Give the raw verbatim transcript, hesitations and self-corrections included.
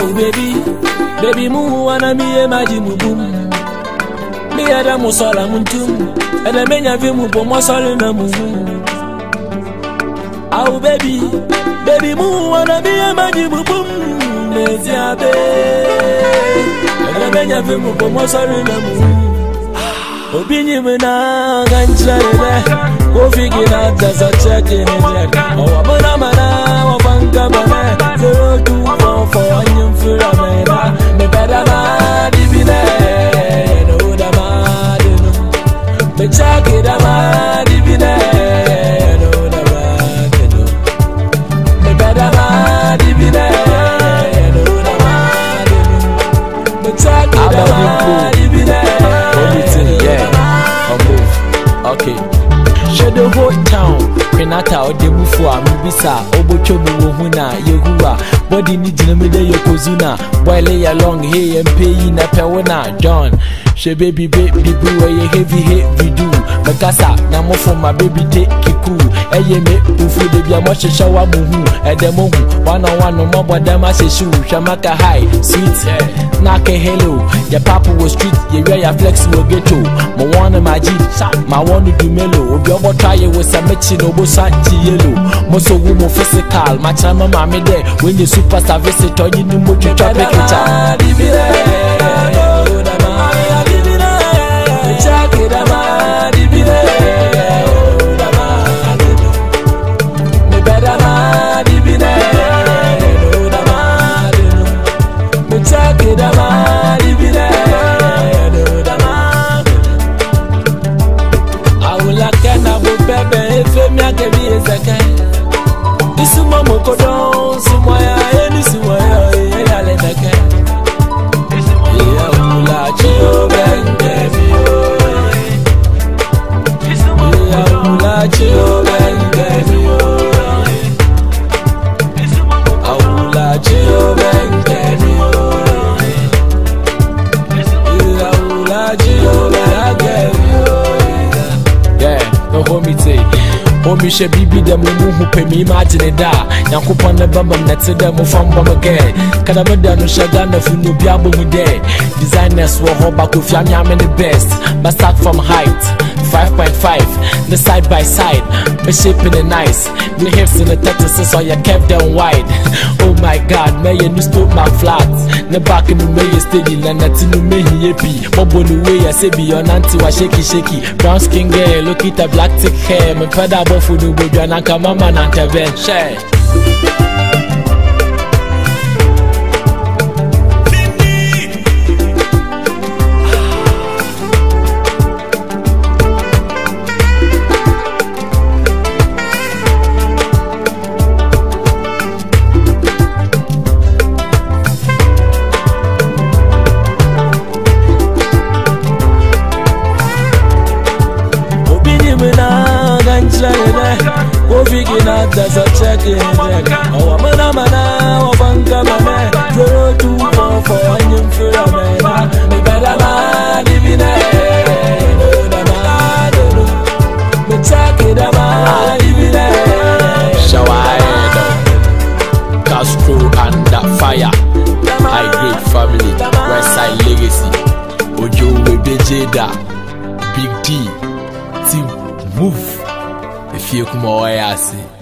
Oh baby, baby mu wana mi emaji mu boom. Mi ada mu sola muntum, ada menya vi mu bomo sola na mu. Oh baby, baby mu wana mi emaji mu boom. Mezia be, ada menya vi mu bomo sola na mu. Obinyi mena gancha ebe, kofi gina jaza check in it. Oh abona mana, wabanga mana, zero two four four anyum fura mena. Me beda ma divine, no da ma dino. Me check it ma divine, no da ma dino. Me beda ma divine, no da ma dino. Me check it ma divine. Okay. Shadow whole town. Penata or the Mufua, Mubisa, Obochomu Huna, Yehua, body needs in the middle of Kozuna, boy lay along here and pay in a pewana, John. She baby baby boo, a heavy heavy do. Makasa, Namo for my baby take Kiku, a yeme, who food the Yamasha shower muhu, at the mohu, one on one no more but Damase shoe, Shamaka high, sweet, Naka hello, your papa was street, your real flexible ghetto, Moana my jeep, my one to do mellow, your water tire was a matching over Santi yellow, Moso woman physical, my chama mammy there, when you superstar visit or you know what you try to this is Mama Kodon, Sumaya, and this is why I let the cat. Yeah, Chio Bangabio. Yeah, Chio Bangabio. Aula Chio Bangabio. Yeah, Chio Bangabio. Yeah, no homie say. Omi she bibi dem mu hu pe mi imagine da Yankopon ne bamba nete dem fam bamba ge kada me da no shaga na fu no bia bo mu de designers wo ho ba ko fi am am the best but start from height five point five the side by side me shaping it nice me hips in the thirty so you kept them wide. Oh my god me you stop my flat ne back in me you steady na nati no me hiyepi bobo no way I say be your auntie wa shaky shaky brown skin girl look at the black thick hair me father for the baby and I mama and intervene share. Kofikina does a check in oh mana mana wabanga mana zero two four four anyum fura mena me beda ma divine no da ma no me check it ma divine Shawaido Castro under fire high grade family Westside legacy Ojo Webejeda Big D Team Move. If you come away, I see.